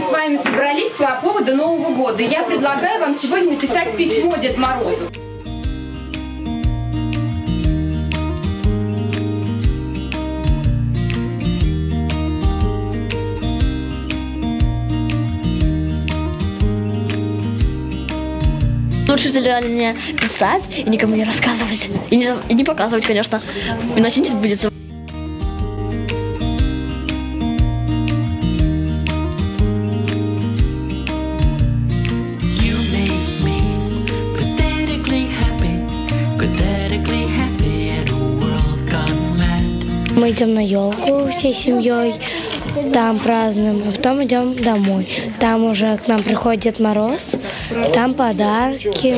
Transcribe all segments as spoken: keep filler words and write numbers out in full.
с вами собрались по поводу Нового года. Я предлагаю вам сегодня написать письмо Деду Морозу. Лучше реально писать и никому не рассказывать. И не, и не показывать, конечно. Иначе не сбудется. Мы идем на елку всей семьей, там празднуем, а потом идем домой. Там уже к нам приходит Дед Мороз, там подарки.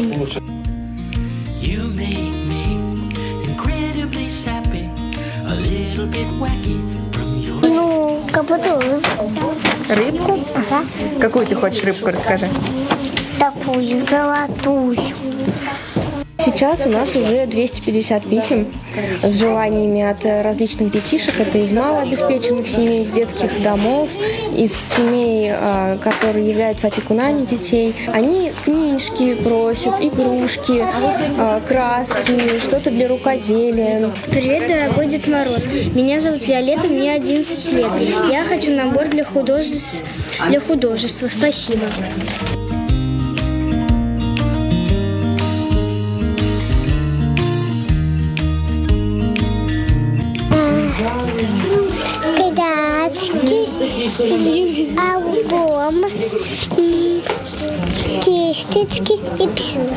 Ну, как будто рыбку. Рыбку? Ага. Какую ты хочешь рыбку, расскажи. Такую золотую. Сейчас у нас уже двести пятьдесят писем с желаниями от различных детишек. Это из малообеспеченных семей, из детских домов, из семей, которые являются опекунами детей. Они книжки просят, игрушки, краски, что-то для рукоделия. Привет, дорогой Дед Мороз. Меня зовут Виолетта, мне одиннадцать лет. Я хочу набор для художеств... для художества. Спасибо. Педачки, альбом, кисточки и все.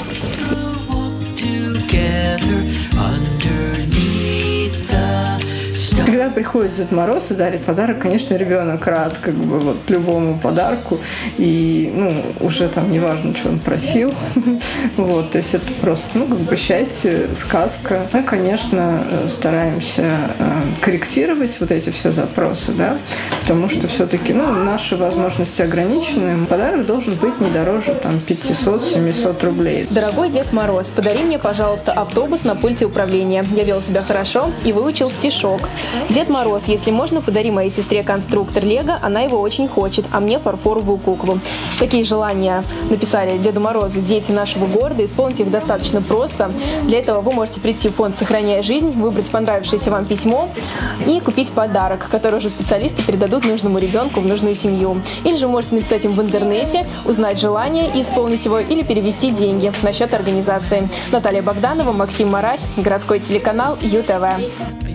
Когда приходит Дед Мороз и дарит подарок, конечно, ребенок рад как бы вот любому подарку. И, ну, уже там не важно, что он просил. Вот, то есть это просто, ну, как бы счастье, сказка. Мы, конечно, стараемся корректировать вот эти все запросы, да, потому что все-таки, ну, наши возможности ограничены. Подарок должен быть не дороже, там, пятьсот-семьсот рублей. Дорогой Дед Мороз, подари мне, пожалуйста, автобус на пульте управления. Я вел себя хорошо и выучил стишок. Дед Мороз, если можно, подари моей сестре конструктор Лего, она его очень хочет, а мне фарфоровую куклу. Такие желания написали Деду Морозу дети нашего города. Исполнить их достаточно просто. Для этого вы можете прийти в фонд «Сохраняя жизнь», выбрать понравившееся вам письмо и купить подарок, который уже специалисты передадут нужному ребенку в нужную семью. Или же вы можете написать им в интернете, узнать желание и исполнить его, или перевести деньги на счет организации. Наталья Богданова, Максим Марарь, городской телеканал ю тэ вэ.